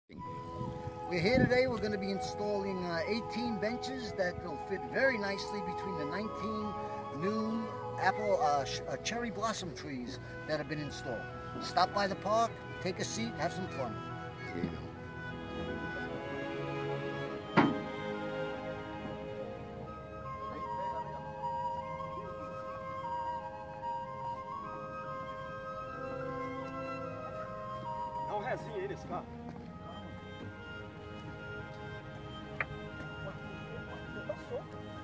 We're here today. We're going to be installing 18 benches that will fit very nicely between the 19 new cherry blossom trees that have been installed. Stop by the park, take a seat, have some fun. Here you go. Dá um rezinho aí nesse carro. Passou.